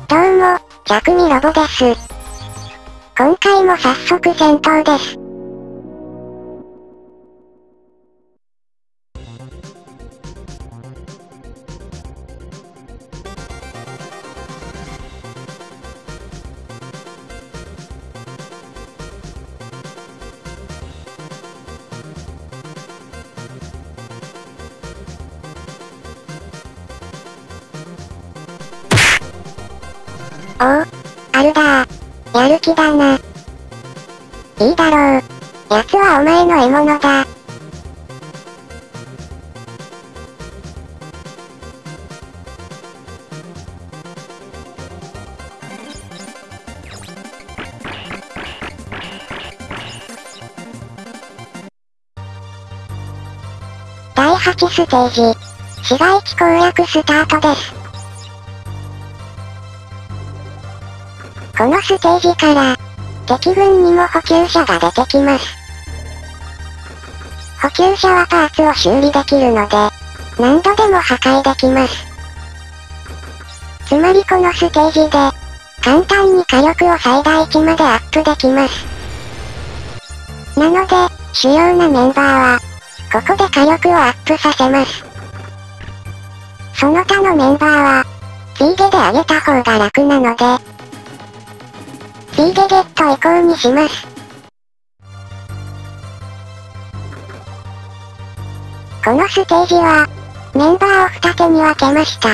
どうも、逆にロボです。今回も早速戦闘です。おお、アルダー。やる気だな。いいだろう。奴はお前の獲物だ。第8ステージ。市街地攻略スタートです。このステージから、敵軍にも補給車が出てきます。補給車はパーツを修理できるので、何度でも破壊できます。つまりこのステージで、簡単に火力を最大値までアップできます。なので、主要なメンバーは、ここで火力をアップさせます。その他のメンバーは、Pゲで上げた方が楽なので、Pゲゲット移行にします。このステージは、メンバーを二手に分けました。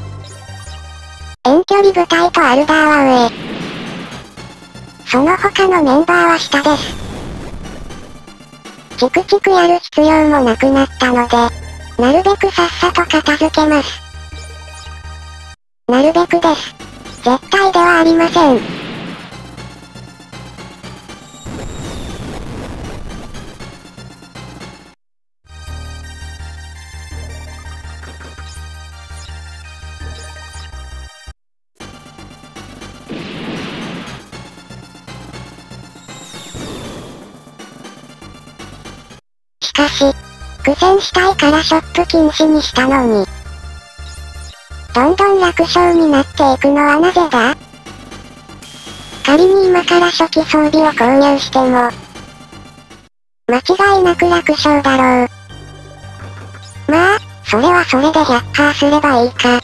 遠距離部隊とアルダーは上。その他のメンバーは下です。チクチクやる必要もなくなったので、なるべくさっさと片付けます。なるべくです。絶対ではありません。しかし、苦戦したいからショップ禁止にしたのに。どんどん楽勝になっていくのはなぜだ？仮に今から初期装備を購入しても、間違いなく楽勝だろう。まあ、それはそれで100%すればいいか。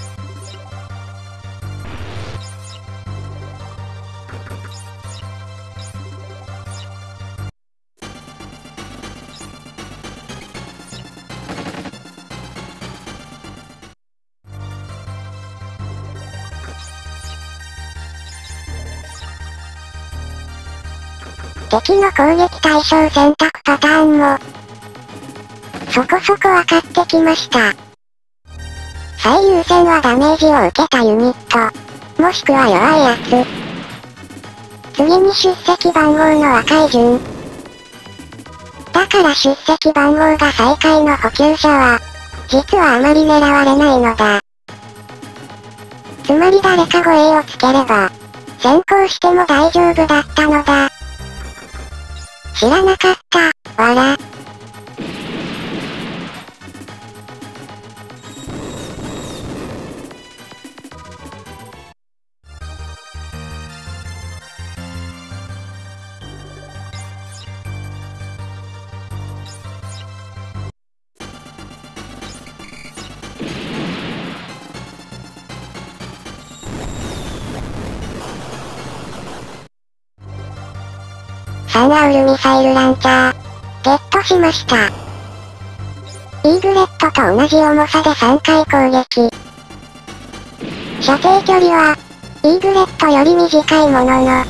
敵の攻撃対象選択パターンも、そこそこ分かってきました。最優先はダメージを受けたユニット、もしくは弱いやつ。次に出席番号の赤い順。だから出席番号が最下位の補給車は、実はあまり狙われないのだ。つまり誰か護衛をつければ、先行しても大丈夫だったのだ。知らなかった、わら。サンアウルミサイルランチャー、ゲットしました。イーグレットと同じ重さで3回攻撃。射程距離は、イーグレットより短いものの、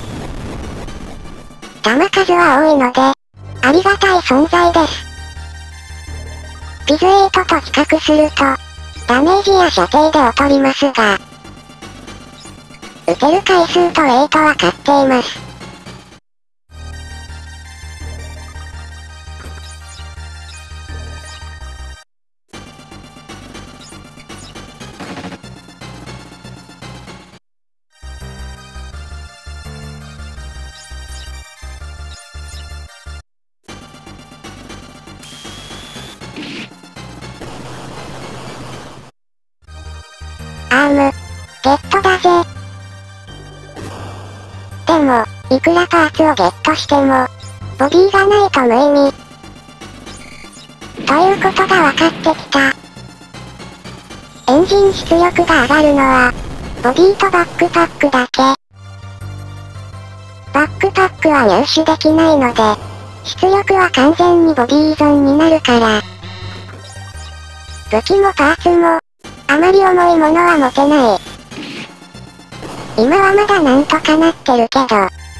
弾数は多いので、ありがたい存在です。ピズ8と比較すると、ダメージや射程で劣りますが、撃てる回数と8は勝っています。アーム、ゲットだぜ。 も、いくらパーツをゲットしても、ボディがないと無意味。ということが分かってきた。エンジン出力が上がるのは、ボディとバックパックだけ。バックパックは入手できないので、出力は完全にボディ依存になるから。武器もパーツも、あまり重いものは持てない。今はまだなんとかなってるけど、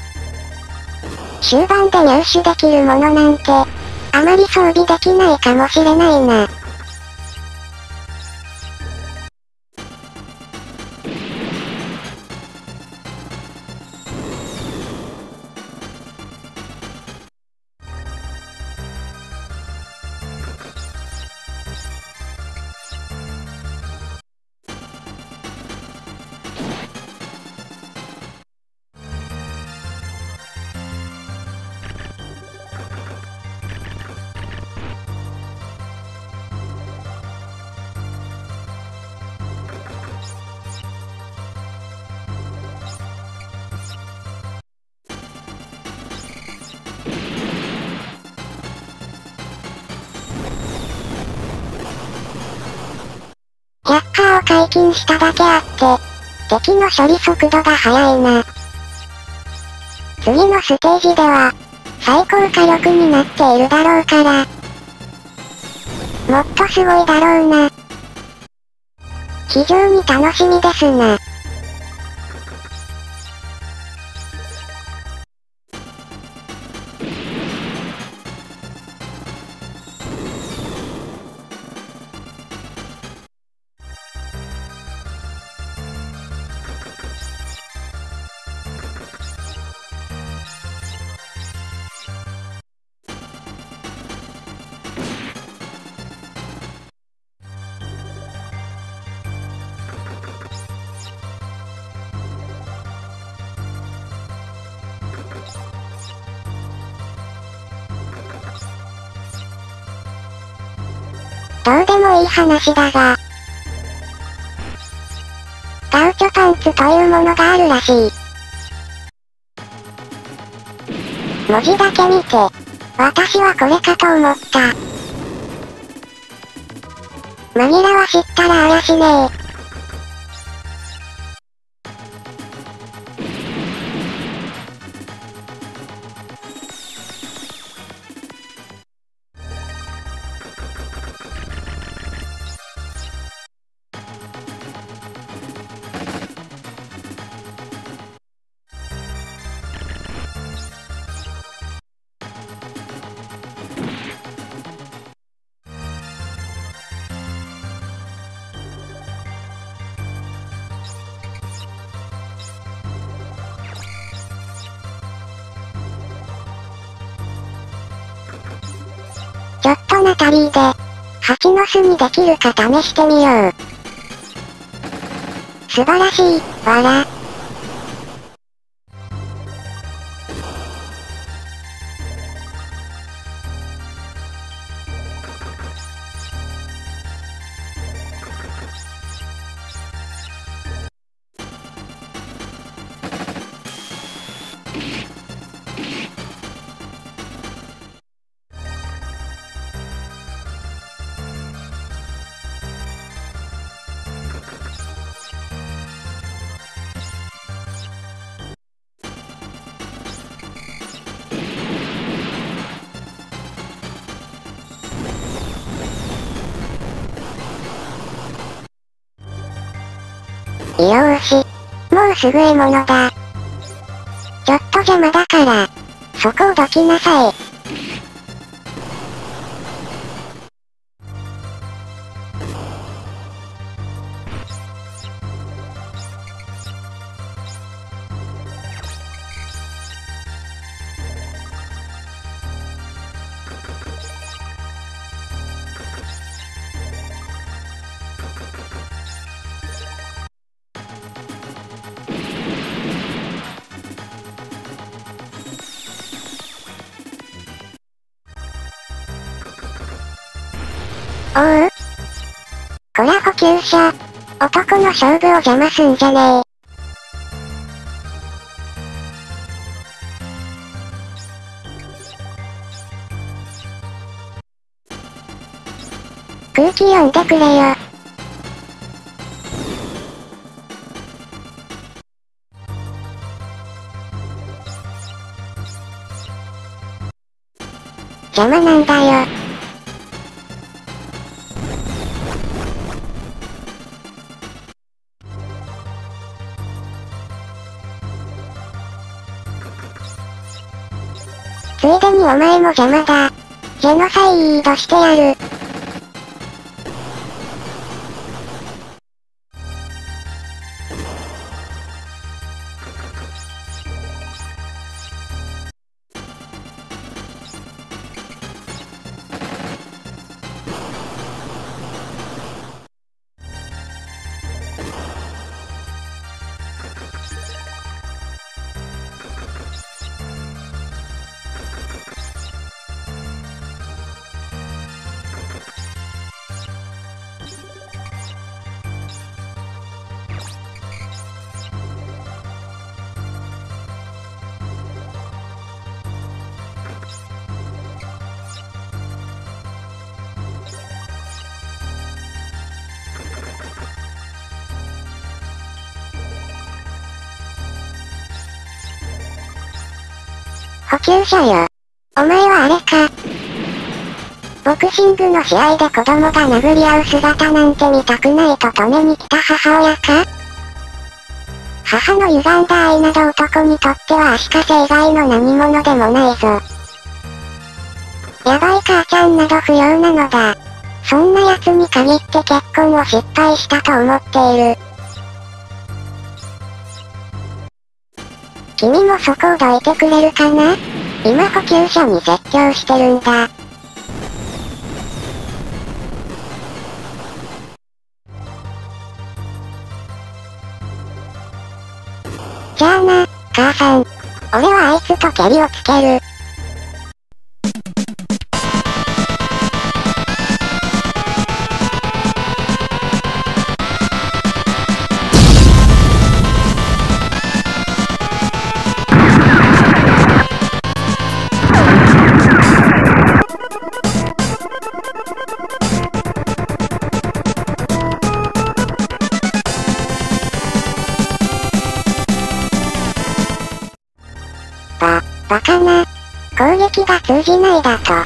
終盤で入手できるものなんて、あまり装備できないかもしれないな。100カーを解禁しただけあって、敵の処理速度が速いな。次のステージでは、最高火力になっているだろうから、もっとすごいだろうな。非常に楽しみですな。どうでもいい話だが、ガウチョパンツというものがあるらしい。文字だけ見て、私はこれかと思った。紛らわしったらあやしねえ。ちょっとナタリーで、蜂の巣にできるか試してみよう。素晴らしい、わら。よーし。もうすぐ獲物だ。ちょっと邪魔だから、そこをどきなさい。おう？こら補給車。男の勝負を邪魔すんじゃねえ。 空気読んでくれよ。邪魔なんだよ。ついでにお前も邪魔だ。ジェノサイドしてやる。補給者よ。お前はあれか。ボクシングの試合で子供が殴り合う姿なんて見たくないと止めに来た母親か？母の歪んだ愛など男にとっては足かせ以外の何者でもないぞ。やばい母ちゃんなど不要なのだ。そんな奴に限って結婚を失敗したと思っている。君もそこをどいてくれるかな？今補給車に説教してるんだ。じゃあな、母さん。俺はあいつとケリをつける。バカな。攻撃が通じないだと。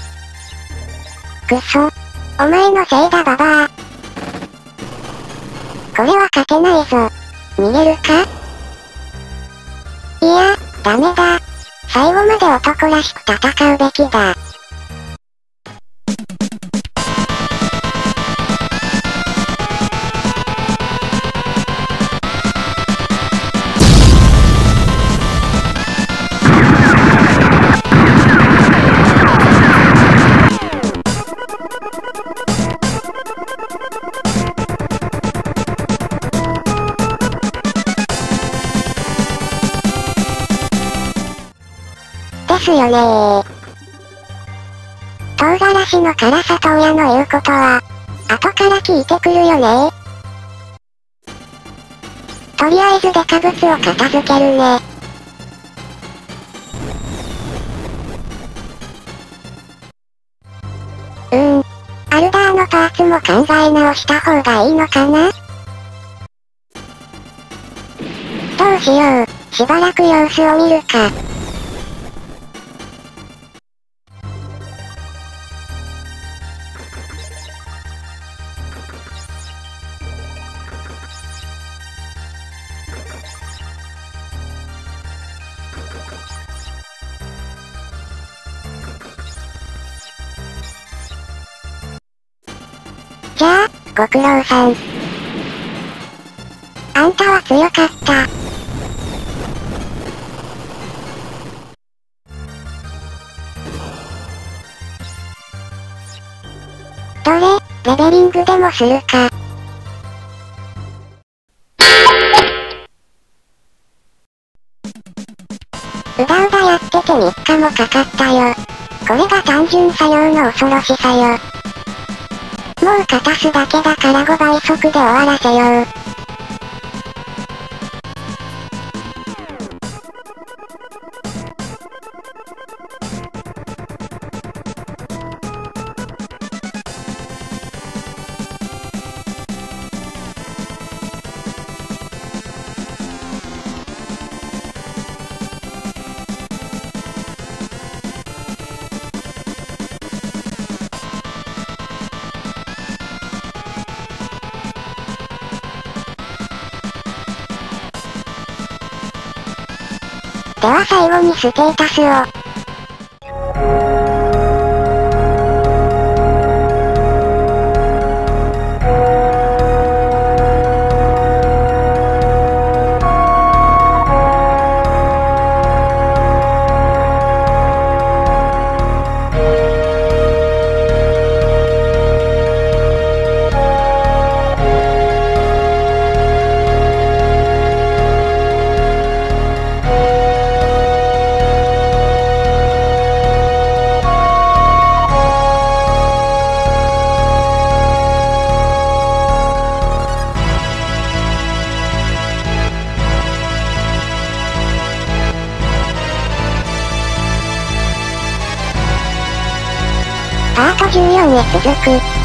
くそ。お前のせいだババア。これは勝てないぞ。逃げるか？いや、ダメだ。最後まで男らしく戦うべきだ。ですよねー。唐辛子の辛さと親の言うことは、後から聞いてくるよねー。とりあえずデカブツを片付けるね。アルダーのパーツも考え直した方がいいのかな？どうしよう、しばらく様子を見るか。じゃあ、ご苦労さん。あんたは強かった。どれ、レベリングでもするか。うだうだやってて3日もかかったよ。これが単純作業の恐ろしさよ。もう片すだけだから5倍速で終わらせよう。 では最後にステータスを。パート14へ続く。